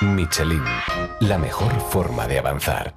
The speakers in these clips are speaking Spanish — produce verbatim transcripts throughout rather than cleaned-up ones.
Michelin, la mejor forma de avanzar.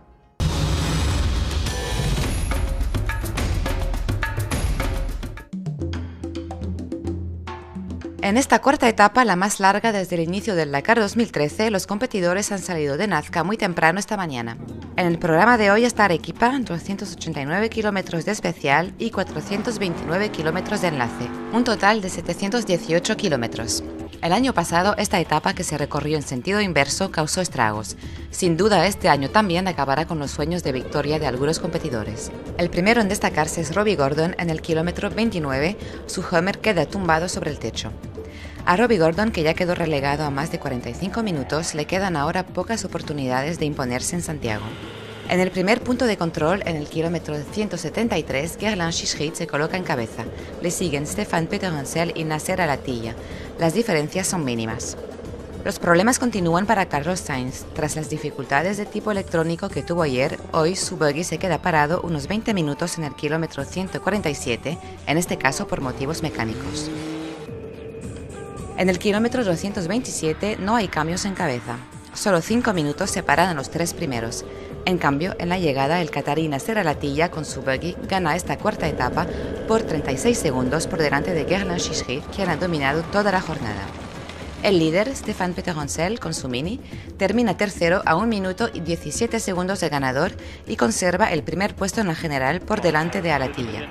En esta cuarta etapa, la más larga desde el inicio del Dakar dos mil trece, los competidores han salido de Nazca muy temprano esta mañana. En el programa de hoy está Arequipa, doscientos ochenta y nueve kilómetros de especial y cuatrocientos veintinueve kilómetros de enlace, un total de setecientos dieciocho kilómetros. El año pasado, esta etapa que se recorrió en sentido inverso causó estragos. Sin duda, este año también acabará con los sueños de victoria de algunos competidores. El primero en destacarse es Robbie Gordon en el kilómetro veintinueve, su Hummer queda tumbado sobre el techo. A Robbie Gordon, que ya quedó relegado a más de cuarenta y cinco minutos, le quedan ahora pocas oportunidades de imponerse en Santiago. En el primer punto de control, en el kilómetro ciento setenta y tres, Guerlain Chichrit se coloca en cabeza. Le siguen Stefan Peterhansel y Nasser Al-Attiyah. Las diferencias son mínimas. Los problemas continúan para Carlos Sainz. Tras las dificultades de tipo electrónico que tuvo ayer, hoy su buggy se queda parado unos veinte minutos en el kilómetro ciento cuarenta y siete, en este caso por motivos mecánicos. En el kilómetro doscientos veintisiete no hay cambios en cabeza. Solo cinco minutos separan a los tres primeros. En cambio, en la llegada, el catarí Nasser Al-Attiyah con su buggy gana esta cuarta etapa por treinta y seis segundos por delante de Guerlain Chichrit, quien ha dominado toda la jornada. El líder, Stefan Peterhansel, con su Mini, termina tercero a un minuto y diecisiete segundos de ganador y conserva el primer puesto en la general por delante de Al-Attiyah.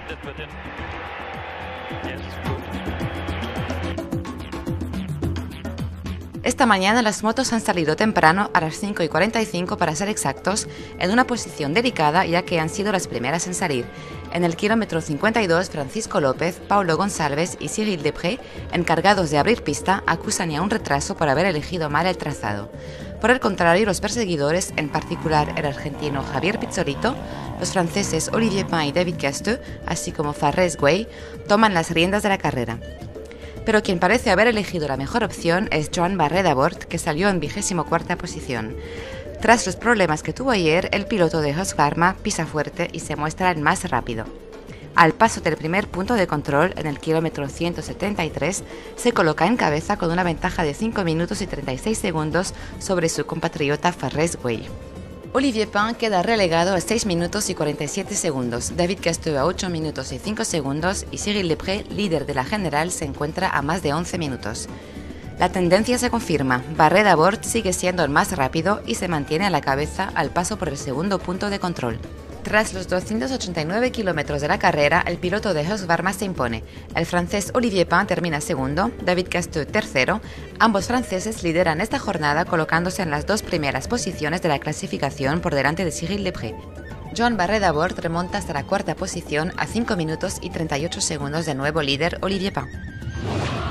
Esta mañana las motos han salido temprano, a las cinco y cuarenta y cinco para ser exactos, en una posición delicada ya que han sido las primeras en salir. En el kilómetro cincuenta y dos, Francisco López, Paulo González y Cyril Depré, encargados de abrir pista, acusan ya un retraso por haber elegido mal el trazado. Por el contrario, los perseguidores, en particular el argentino Javier Pizzolito, los franceses Olivier Pain y David Casteux, así como Farrés Güell, toman las riendas de la carrera. Pero quien parece haber elegido la mejor opción es Joan Barreda-Bort, que salió en vigésimo cuarta posición. Tras los problemas que tuvo ayer, el piloto de Husqvarna pisa fuerte y se muestra el más rápido. Al paso del primer punto de control, en el kilómetro ciento setenta y tres, se coloca en cabeza con una ventaja de cinco minutos y treinta y seis segundos sobre su compatriota Farrés Güell. Olivier Pain queda relegado a seis minutos y cuarenta y siete segundos, David Casteux a ocho minutos y cinco segundos y Cyril Depré, líder de la general, se encuentra a más de once minutos. La tendencia se confirma, Barreda-Bort sigue siendo el más rápido y se mantiene a la cabeza al paso por el segundo punto de control. Tras los doscientos ochenta y nueve kilómetros de la carrera, el piloto de Husqvarna se impone. El francés Olivier Pain termina segundo, David Casteux tercero. Ambos franceses lideran esta jornada colocándose en las dos primeras posiciones de la clasificación por delante de Cyril Depré. Joan Barreda-Bort remonta hasta la cuarta posición a cinco minutos y treinta y ocho segundos del nuevo líder Olivier Pain.